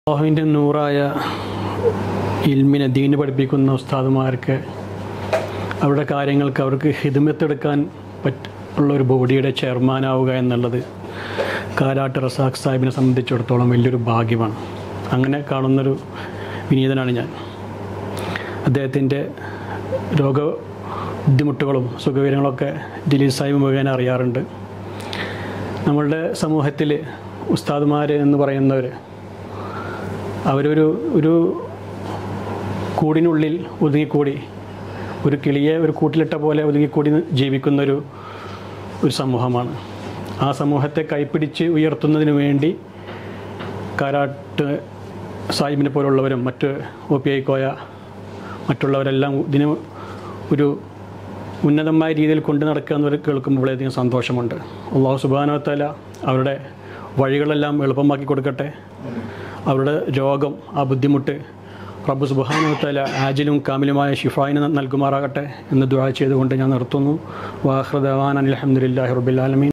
അല്ലാഹുവിൻ്റെ നൂറായ ഇൽമിനെ ദീന് പഠിപ്പിക്കുന്ന ഉസ്താദുമാർക്ക് അവരുടെ കാര്യങ്ങൾക്ക് അവർക്ക് ഹിദ്മത്തെടുക്കാൻ ഉള്ള ഒരു ബോഡിയുടെ ചെയർമാനാവുക എന്നുള്ളത് കാലാട്ട് റസാഖ് സാഹിബിനെ സംബന്ധിച്ചിടത്തോളം വലിയൊരു ഭാഗ്യമാണ്. അങ്ങനെ കാണുന്നൊരു വിനീതനാണ് ഞാൻ. അദ്ദേഹത്തിൻ്റെ ബുദ്ധിമുട്ടുകളും സുഖവിവരങ്ങളൊക്കെ ജലീൽ സാഹിബ് മുഖേന അറിയാറുണ്ട്. നമ്മളുടെ സമൂഹത്തിൽ ഉസ്താദുമാർ എന്ന് പറയുന്നവർ അവരൊരു കൂടിനുള്ളിൽ ഒതുങ്ങിക്കൂടി, ഒരു കിളിയെ ഒരു കൂട്ടിലിട്ട പോലെ ഒതുങ്ങിക്കൂടി ജീവിക്കുന്നൊരു സമൂഹമാണ്. ആ സമൂഹത്തെ കൈപ്പിടിച്ച് ഉയർത്തുന്നതിന് വേണ്ടി കാരാട്ട് സാഹിബിനെ പോലുള്ളവരും മറ്റ് OPI കോയ മറ്റുള്ളവരെല്ലാം ഇതിന് ഒരു ഉന്നതമായ രീതിയിൽ കൊണ്ടു നടക്കുക എന്നവർ കേൾക്കുമ്പോൾ വളരെയധികം സന്തോഷമുണ്ട്. അല്ലാഹു സുബ്ഹാനഹു വ തആല അവരുടെ വഴികളെല്ലാം എളുപ്പമാക്കി കൊടുക്കട്ടെ. അവരുടെ രോഗം, ആ ബുദ്ധിമുട്ട് റബ്ബ് സുബ്ഹാനഹു വ തആല ആജിലും കാമിലുമായ ശിഫായിന് നൽകുമാറാകട്ടെ എന്ന് ദുആ ചെയ്തുകൊണ്ട് ഞാൻ നിർത്തുന്നു. വആഖിറു ദഅവാനാ അൽഹംദുലില്ലാഹി റബ്ബിൽ ആലമീൻ.